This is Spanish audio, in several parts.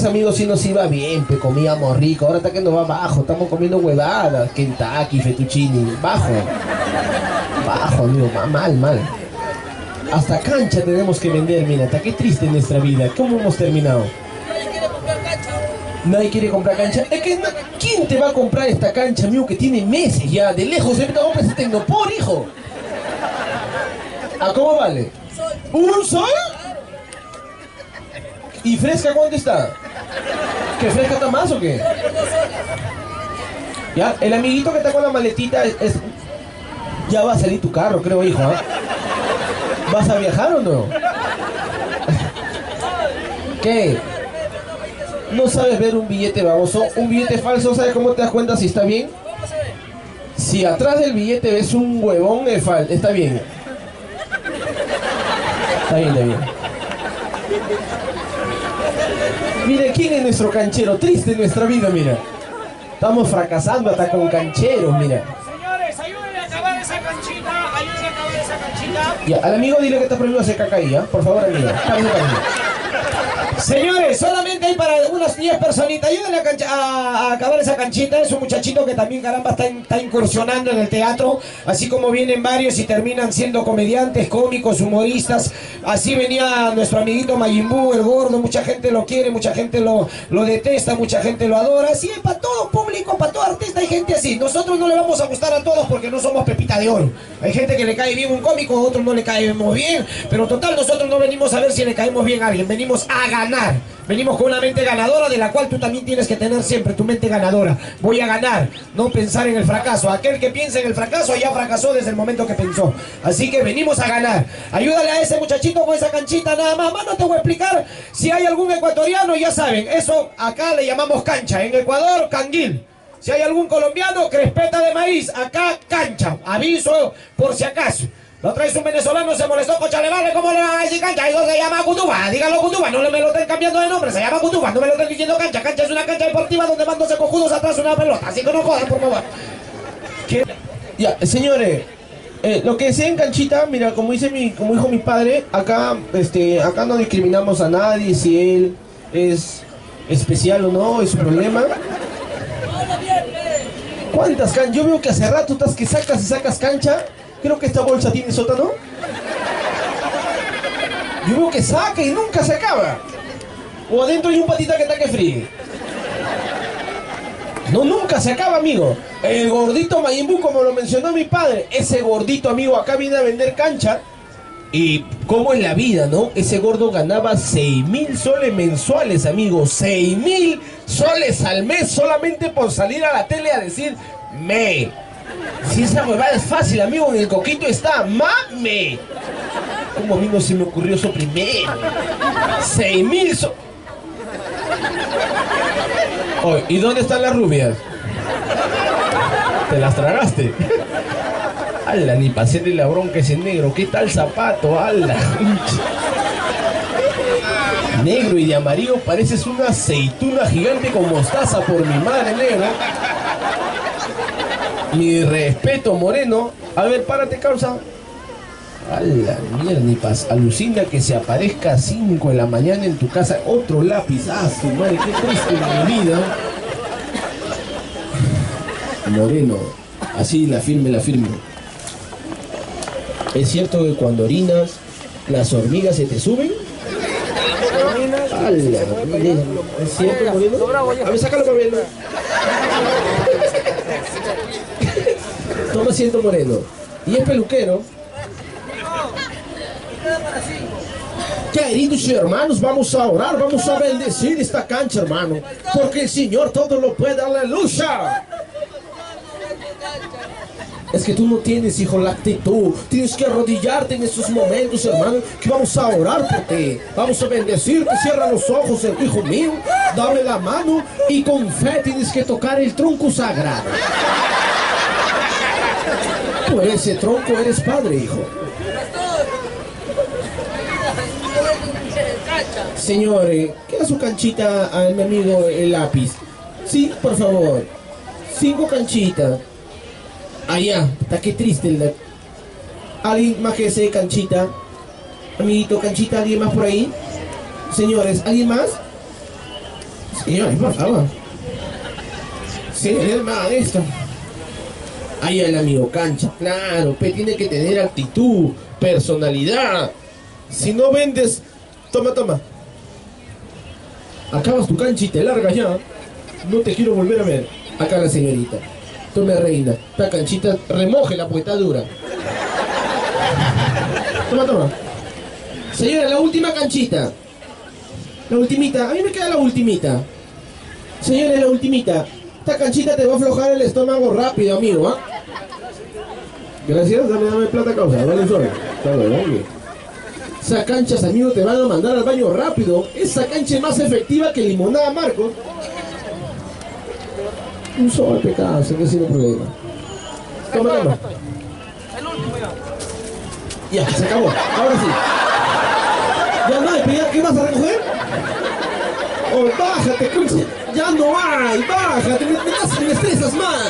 amigos sí nos iba bien, pues comíamos rico. Ahora está que nos va bajo, estamos comiendo huevadas, Kentucky, fettuccini, bajo. Bajo, amigo, mal. Hasta cancha tenemos que vender, mira, hasta qué triste nuestra vida. ¿Cómo hemos terminado? Nadie quiere comprar cancha. Es que ¿quién te va a comprar esta cancha, amigo, que tiene meses ya? De lejos se te compra ese Tecnopor, hijo. ¿A cómo vale? ¿Un sol? ¿Y fresca cuánto está? ¿Que fresca está más o qué? Ya, el amiguito que está con la maletita ya va a salir tu carro, creo, hijo, ¿eh? ¿Vas a viajar o no? ¿Qué? ¿No sabes ver un billete baboso? Un billete falso, ¿sabes cómo te das cuenta si está bien? Si atrás del billete ves un huevón, está bien. Está bien. Mire, ¿quién es nuestro canchero? Triste nuestra vida, mira. Estamos fracasando hasta con cancheros, mira. Señores, ayúdenme a acabar esa canchita. Ya, al amigo dile que está prohibido hacer caca ahí, ¿eh? Por favor, amigo. Párale. Señores, solamente hay para unas 10 personitas. Ayúdenle a acabar esa canchita. Es un muchachito que también, caramba, está incursionando en el teatro. Así como vienen varios y terminan siendo comediantes, cómicos, humoristas. Así venía nuestro amiguito Majin Buu, el gordo. Mucha gente lo quiere, mucha gente lo detesta, mucha gente lo adora. Así es, para todo público, para todo artista hay gente así. Nosotros no le vamos a gustar a todos porque no somos pepita de oro. Hay gente que le cae bien un cómico, a otros no le caemos bien. Pero total, nosotros no venimos a ver si le caemos bien a alguien. Venimos a ganar. Venimos con una mente ganadora, de la cual tú también tienes que tener siempre tu mente ganadora. Voy a ganar, no pensar en el fracaso. Aquel que piensa en el fracaso ya fracasó desde el momento que pensó. Así que venimos a ganar. Ayúdale a ese muchachito con esa canchita nada más. No te voy a explicar. Si hay algún ecuatoriano, ya saben, eso acá le llamamos cancha. En Ecuador, canguil. Si hay algún colombiano, crespeta de maíz. Acá, cancha. Aviso por si acaso. La otra vez un venezolano se molestó con Chalevale, ¿cómo le van a decir cancha? Eso se llama Cutuba, díganlo Cutuba, no me lo estén cambiando de nombre, se llama Cutuba, no me lo estén diciendo cancha. Cancha es una cancha deportiva donde van 12 cojudos atrás una pelota, así que no jodan, por favor. ¿Qué? Ya, señores, lo que sea en canchita, mira, como dijo mi padre, acá no discriminamos a nadie, si él es especial o no, es su problema. ¿Cuántas canchas? Yo veo que hace rato estás que sacas y sacas cancha. Creo que esta bolsa tiene sótano. Yo veo que saca y nunca se acaba. O adentro hay un patita que está que fríe. No, nunca se acaba, amigo. El gordito Majin Buu, como lo mencionó mi padre, ese gordito, amigo, acá viene a vender cancha. Y cómo es la vida, ¿no? Ese gordo ganaba 6.000 soles mensuales, amigo. 6.000 soles al mes solamente por salir a la tele a decir me. Si esa huevada es fácil, amigo, en el coquito está mame. ¿Cómo a mí no se me ocurrió eso primero? 6.000 soles. Oye, ¿y dónde están las rubias? ¿Te las tragaste? ¡Hala! Ni pasé de la bronca ese negro. ¿Qué tal zapato? ¡Hala! Negro y de amarillo pareces una aceituna gigante con mostaza, por mi madre, negro. Mi respeto, moreno. A ver, párate, causa. A la mierda, ni alucina que se aparezca a 5 de la mañana en tu casa. Otro lápiz. Ah, su madre, qué triste mi vida. Moreno, así la firme. ¿Es cierto que cuando orinas las hormigas se te suben? ¡Hala! ¿Es cierto, Moreno? A ver, sácalo para verlo. Toma asiento, Moreno. Y es peluquero. Queridos hermanos, vamos a orar, vamos a bendecir esta cancha, hermano, porque el Señor todo lo puede, aleluya. Es que tú no tienes, hijo, la actitud. Tienes que arrodillarte en estos momentos, hermano, que vamos a orar por ti. Vamos a bendecirte. Cierra los ojos, hijo mío. Dame la mano y con fe tienes que tocar el tronco sagrado. Por ese tronco eres padre, hijo. Señores, ¿queda su canchita a mi amigo el lápiz? Sí, por favor. 5 canchitas. Allá, está que triste. ¿Alguien más que desee canchita? Amiguito, canchita, ¿alguien más por ahí? Señores, ¿alguien más? Señores, por favor. Señores, me hagan esto. Ahí el amigo cancha. Claro, pe, tiene que tener actitud, personalidad. Si no vendes... Toma, toma. Acabas tu cancha y te largas ya. No te quiero volver a ver. Acá la señorita. Tome, reina. Esta canchita, remójela porque está dura. Toma, toma. Señora, la última canchita. La ultimita. A mí me queda la ultimita. Señora, la ultimita. Esta canchita te va a aflojar el estómago rápido, amigo, ¿ah? Gracias, dame plata, causa. Vale, solo. Esas canchas, amigo, te van a mandar al baño rápido. Esa cancha es más efectiva que limonada, Marcos. Un sol, pecado, se que sin problema. Toma, toma. El último ya. Ya, se acabó. Ahora sí. Ya no hay, pero ¿qué vas a recoger? Oh, bájate, conche. Ya no hay, bájate, me estresas, man.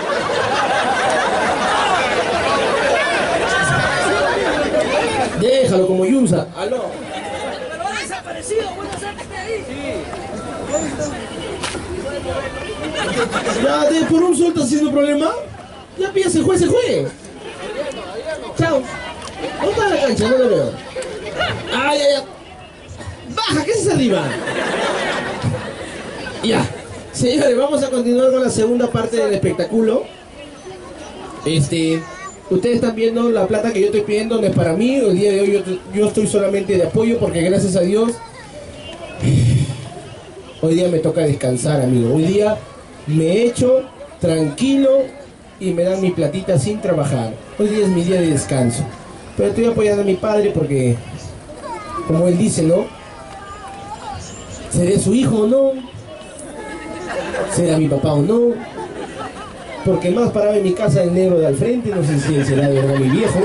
Déjalo como Yunza. Aló. Pero ha desaparecido, bueno, sácate ahí. Ya, por un sol estás haciendo problema. Ya pilla, se juez. Chao. ¿Dónde está la cancha? No la veo. Ay, ay, ay. Baja, ¿qué es arriba? Ya. Señores, vamos a continuar con la segunda parte del espectáculo. Ustedes están viendo la plata que yo estoy pidiendo, no es para mí. El día de hoy yo estoy solamente de apoyo porque gracias a Dios hoy día me toca descansar, amigo. Hoy día me echo tranquilo y me dan mi platita sin trabajar. Hoy día es mi día de descanso. Pero estoy apoyando a mi padre porque, como él dice, ¿no? ¿Seré su hijo o no? ¿Será mi papá o no? Porque más paraba en mi casa el negro de al frente, no sé si será de verdad mi viejo.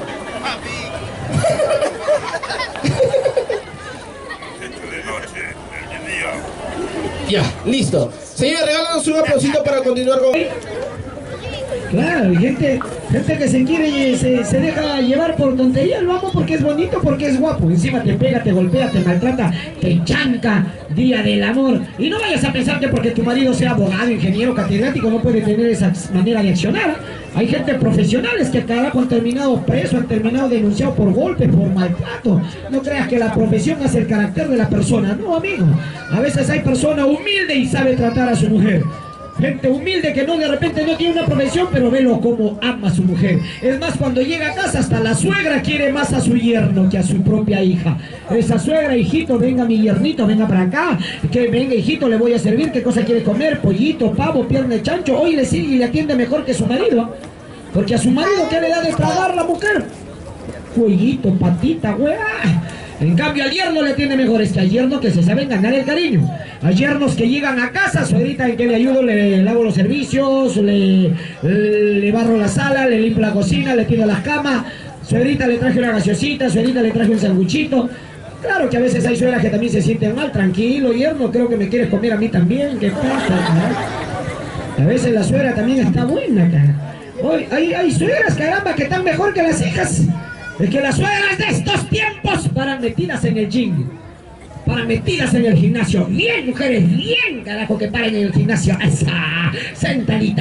Ya, listo. Señor, regálanos un aplausito para continuar con... Claro, y gente que se quiere, se deja llevar por tonterías, lo amo porque es bonito, porque es guapo. Encima te pega, te golpea, te maltrata, te chanca, día del amor. Y no vayas a pensar que porque tu marido sea abogado, ingeniero, catedrático, no puede tener esa manera de accionar. Hay gente profesionales que carajo han terminado preso, han terminado denunciado por golpe, por maltrato. No creas que la profesión hace el carácter de la persona, no, amigo. A veces hay persona humilde y sabe tratar a su mujer. Gente humilde que no, de repente no tiene una profesión, pero velo como ama a su mujer. Es más, cuando llega a casa, hasta la suegra quiere más a su yerno que a su propia hija. Esa suegra, hijito, venga mi yernito, venga para acá. Que venga, hijito, le voy a servir. ¿Qué cosa quiere comer? Pollito, pavo, pierna de chancho. Hoy le sigue y le atiende mejor que su marido. Porque a su marido, ¿qué le da de tragar la mujer? Pollito, patita, weá. En cambio al yerno le tiene mejor, es que al yerno que se saben ganar el cariño. Hay yernos que llegan a casa, suegrita en que le ayudo, le lavo los servicios, le barro la sala, le limpio la cocina, le tiro las camas. Suegrita le traje una gaseosita, suegrita le traje un sanguchito. Claro que a veces hay suegras que también se sienten mal, tranquilo yerno, creo que me quieres comer a mí también, ¿qué pasa, cara? A veces la suegra también está buena, cara. Hoy hay suegras, caramba, que están mejor que las hijas. Es que las suegras de estos tiempos paran metidas en el gym, paran metidas en el gimnasio. Bien, mujeres, bien, carajo, que paren en el gimnasio. Esa, sentadita,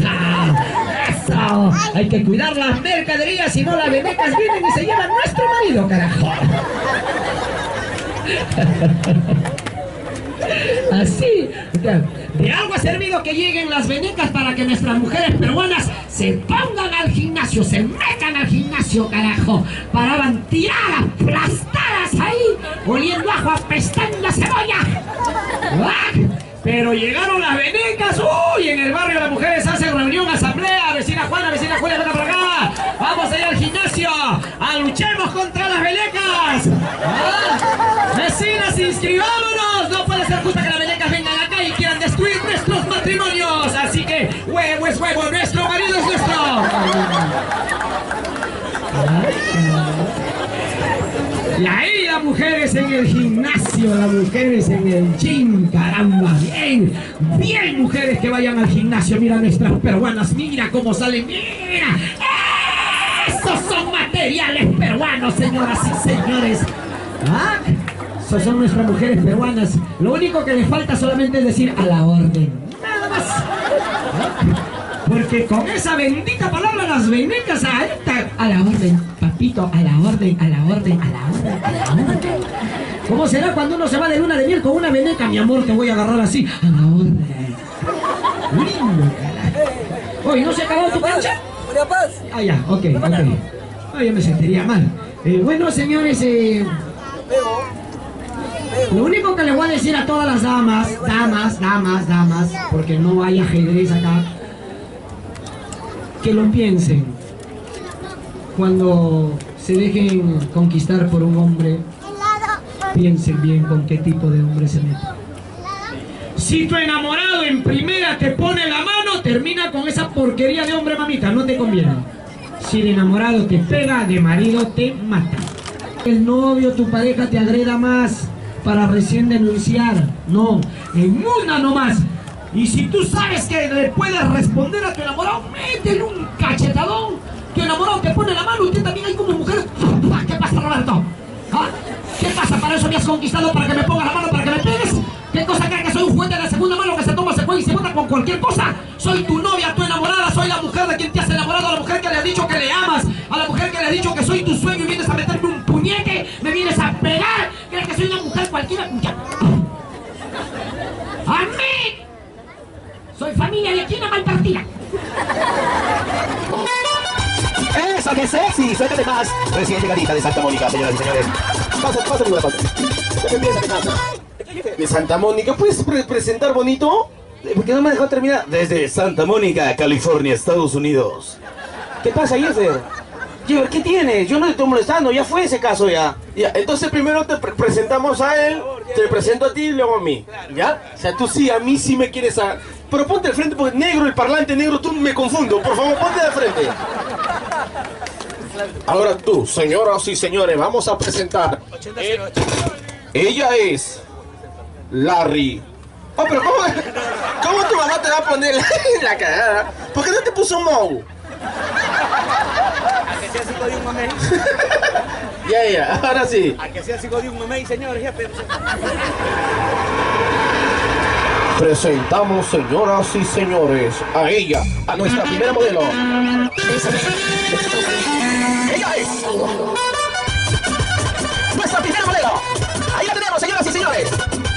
esa. Hay que cuidar las mercaderías, si no las venecas vienen y se llevan nuestro marido, carajo. Así, de algo ha servido que lleguen las venecas para que nuestras mujeres peruanas se pongan al gimnasio, se metan al gimnasio, carajo. Paraban tiradas, aplastadas ahí, oliendo ajo, apestando cebolla. ¡Ah! Pero llegaron las venecas, uy, en el barrio las mujeres hacen reunión, asamblea, vecina Juana, vecina Julia, ven para acá. Vamos allá al gimnasio, luchemos contra las venecas. ¿Ah? Vecinas, inscribámonos, no puede ser justo que las venecas vengan acá y quieran destruir nuestros matrimonios. Así que huevo es huevo, nuestro marido es nuestro. Y ahí las mujeres en el gimnasio, las mujeres en el gym, caramba, bien, bien mujeres que vayan al gimnasio, mira nuestras peruanas, mira cómo salen, mira, esos son materiales peruanos, señoras y señores. ¿Ah? Esas son nuestras mujeres peruanas. Lo único que les falta solamente es decir a la orden. Nada más. Porque con esa bendita palabra las venecas a la orden, papito, a la orden, a la orden, a la orden, a la orden. ¿Cómo será cuando uno se va de luna de miel con una veneca? Mi amor, te voy a agarrar así, a la orden. Lindo, carajo. Oye, ¿no se acabó tu cancha? Ah, ya, ok. No, yo me sentiría mal. Bueno, señores, lo único que les voy a decir a todas las damas, porque no hay ajedrez acá, que lo piensen. Cuando se dejen conquistar por un hombre, piensen bien con qué tipo de hombre se meten. Si tu enamorado en primera te pone la mano, termina con esa porquería de hombre, mamita, no te conviene. Si de enamorado te pega, de marido te mata. El novio, tu pareja te agreda más para recién denunciar. No, en una nomás. Y si tú sabes que le puedes responder a tu enamorado, métele un cachetadón. Tu enamorado te pone la mano, usted también hay como mujer. ¿Qué pasa, Roberto? ¿Ah? ¿Qué pasa? ¿Para eso me has conquistado? ¿Para que me pongas la mano? ¿Para que me pegues? ¿Qué cosa crees que soy un juguete de la segunda mano que se toma, se juega y se bota con cualquier cosa? Soy tu novia, tu enamorada, soy la mujer de quien te has enamorado, a la mujer que le has dicho que le amas, a la mujer que le has dicho que soy tu sueño y vienes a meterme un puñete, me vienes a pegar. ¿Crees que soy una mujer cualquiera? ¡A mí! Soy familia de aquí una mal partida. ¡Eso, qué sexy! ¡Suéltate más! Recién llegadita de Santa Mónica, señoras y señores. Pasa, mi pasa. ¿Qué empieza? ¿Qué pasa? De Santa Mónica, ¿puedes presentar bonito? ¿Por qué no me dejó terminar? Desde Santa Mónica, California, Estados Unidos. ¿Qué pasa, Jeffer? Jeffer, ¿qué tienes? Yo no te estoy molestando, ya fue ese caso ya. Ya, entonces primero te presentamos a él, te presento a ti y luego a mí. ¿Ya? O sea, tú sí, a mí sí me quieres a... Pero ponte al frente porque negro, el parlante negro, tú me confundo. Por favor, ponte de frente. Ahora tú, señoras y señores, vamos a presentar. Ella es Larry. Oh, pero ¿cómo tu mamá te va a poner la cagada? ¿Por qué no te puso Moe? A que sea hijo de un mamey. Ya, ahora sí. A que sea hijo de un mamey, señor, jefe. Presentamos, señoras y señores, a ella, a nuestra primera modelo. Ella es nuestra primera modelo. Ahí la tenemos, señoras y señores.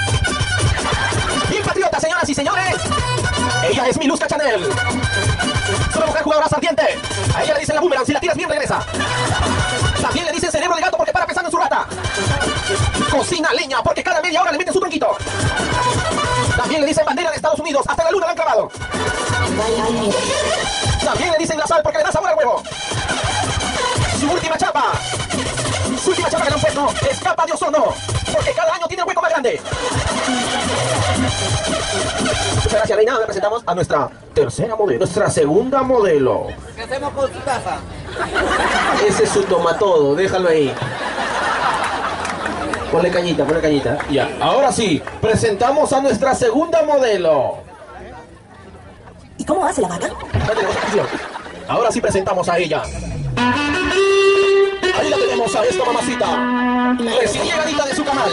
Bien patriota, señoras y señores. Ella es Miluska Chanel. Es una mujer jugadora ardiente. A ella le dicen la boomerang, si la tiras bien regresa. También le dicen cerebro de gato porque para pensando en su rata. Cocina leña porque cada media hora le meten su tronquito. También le dicen bandera de Estados Unidos, hasta la luna la han clavado. También le dicen la sal porque le da sabor al huevo. Su última chapa que le han puesto es capa de ozono, porque cada año tiene un hueco más grande. Muchas gracias, reina. Ahora presentamos a nuestra tercera modelo, nuestra segunda modelo. ¿Qué hacemos con su taza? Ese es su tomatodo, déjalo ahí. Ponle cañita. Ya, ahora sí, presentamos a nuestra segunda modelo. ¿Y cómo hace la vaca? Ahora sí presentamos a ella. Ahí la tenemos a esta mamacita, recién llegadita de su canal.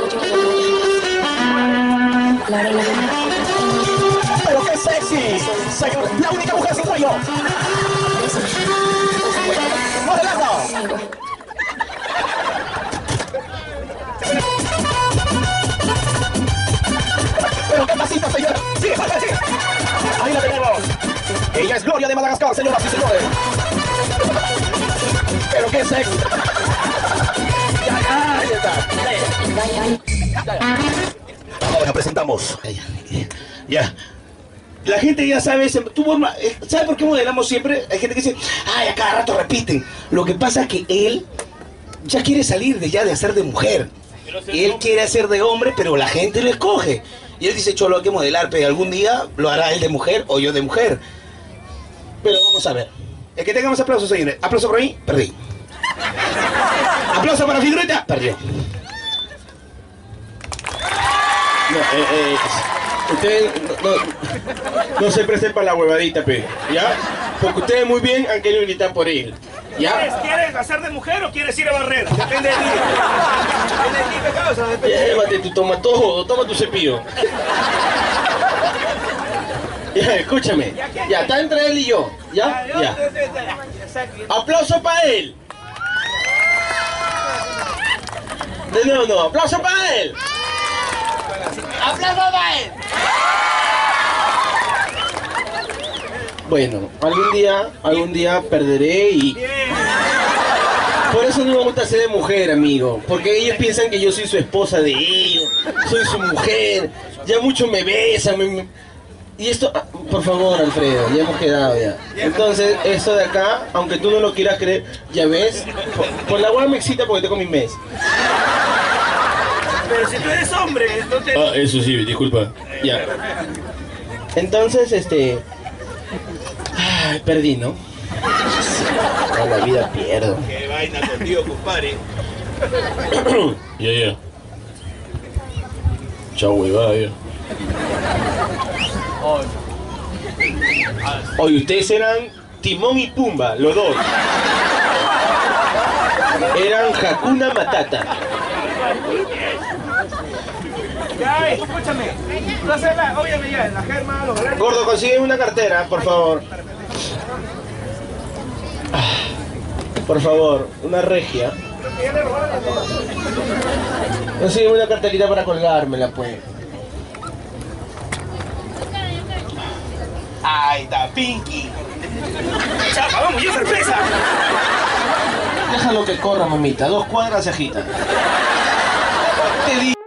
Pero qué sexy, señor, la única mujer sin cuello. Modelando. Pero qué pasito, señor. Sigue. Ahí la tenemos. Ella es Gloria de Madagascar, señoras y señores. Pero qué sexy. Ahí está. Ahora presentamos. Ya. La gente ya sabe, ¿sabe por qué modelamos siempre? Hay gente que dice, ay, a cada rato repiten. Lo que pasa es que él ya quiere salir de hacer de mujer. Él quiere hacer de hombre, pero la gente lo escoge. Y él dice, cholo, hay que modelar, pero algún día lo hará él de mujer o yo de mujer. Pero vamos a ver. El que tengamos aplausos, señores. Aplauso por ahí, perdí. Aplauso para Figurita, perdió. Ustedes no se presten para la huevadita, pe, ¿ya? Porque ustedes muy bien han querido gritar por él, ¿ya? ¿Quieres hacer de mujer o quieres ir a barrer? Depende de ti. Depende de ti, pecado. bolsa de pecho. Llévate, tú toma todo, toma tu cepillo. Ya, escúchame. Ya, está entre él y yo. ¿Ya? Ya. ¡Aplauso para él! No, aplauso para él. ¡Aplauso para él! Bueno, algún día perderé y... Por eso no me gusta ser de mujer, amigo. Porque ellos piensan que yo soy su esposa de ellos. Soy su mujer. Ya mucho me besan. Y esto... por favor, Alfredo, ya hemos quedado ya. Entonces, esto de acá, aunque tú no lo quieras creer, ya ves, por la hueá me excita porque tengo mi mes. Pero si tú eres hombre, entonces... Ah, eso sí, disculpa. Ya. Entonces, ay, perdí, ¿no? Toda la vida pierdo. Qué vaina contigo, compadre. Ya. Chao, huevada, ya. Oye, ustedes eran Timón y Pumba, los dos. Eran Hakuna Matata. Ya, escúchame. Tú haces óyeme ya, la germa, los galanes. Gordo, consigue una cartera, por favor. Por favor, una regia. Consigue una carterita para colgármela, pues. Ahí está, Pinky. Chapa, vamos, yo sorpresa. Déjalo que corra, mamita. 2 cuadras se agita. Te digo.